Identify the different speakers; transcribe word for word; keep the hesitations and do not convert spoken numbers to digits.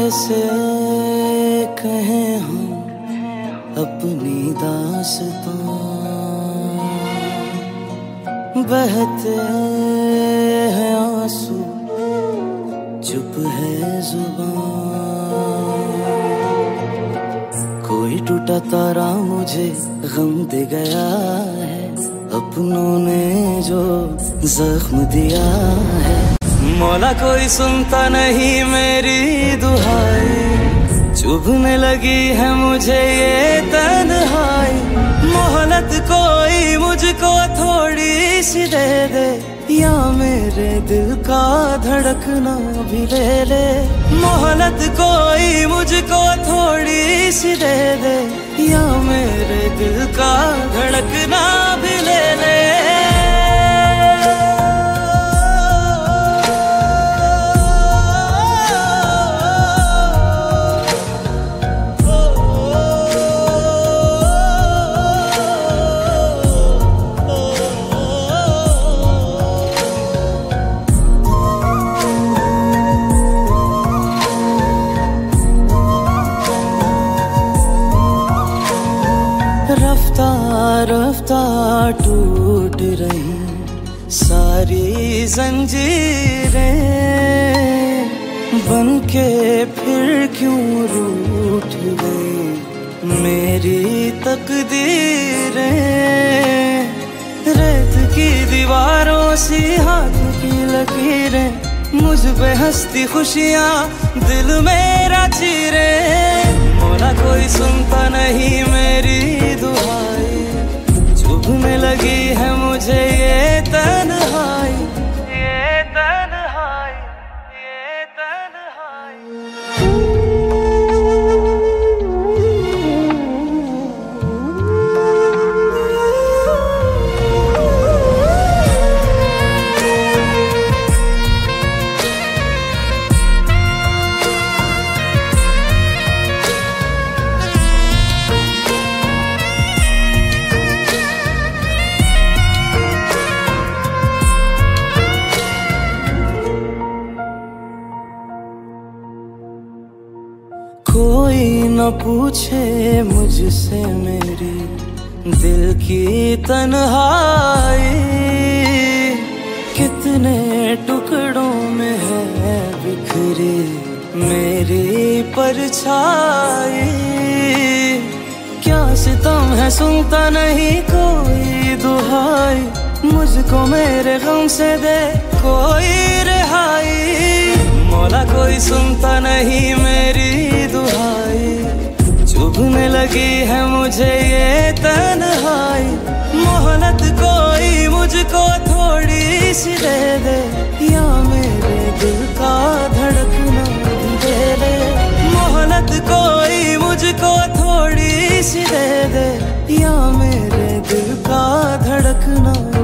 Speaker 1: कैसे कहें हम अपनी दास्तां, बहते हैं आंसू चुप है जुबान। कोई टूटा तारा मुझे गम दे गया है, अपनों ने जो जख्म दिया है। मौला कोई सुनता नहीं मेरी दुहाई, चुभने लगी है मुझे ये तन्हाई। मोहलत कोई मुझको थोड़ी सी दे दे, या मेरे दिल का धड़कना भी ले ले। मोहलत कोई मुझको थोड़ी सी दे दे, या मेरे दिल का धड़कना भी ले ले। रफ्ता रफ्ता टूट रही सारी जंजीरें, बनके फिर क्यों रूठ गई मेरी तकदीरें। रेत की दीवारों सी हाथ की लकीरें, मुझ पे हंसती खुशियाँ दिल मेरा चीरे। मौला कोई सुनता नहीं मेरी दुहाई, चुभने लगी है मुझे ये तन्हाई, ये तन्हाई, ये तन्हाई। कोई न पूछे मुझसे मेरी दिल की तन्हाई, कितने टुकड़ों में है बिखरी मेरी परछाई। क्या सितम है सुनता नहीं कोई दुहाई, मुझको मेरे गम से दे कोई रिहाई। मौला कोई सुनता नहीं मेरी दुहाई, चुभने लगी है मुझे ये तन्हाई। मोहलत कोई मुझको थोड़ी सी दे दे, या मेरे दिल का धड़कना भी दे ले। मोहलत कोई मुझको थोड़ी सी दे दे, या मेरे दिल का धड़कना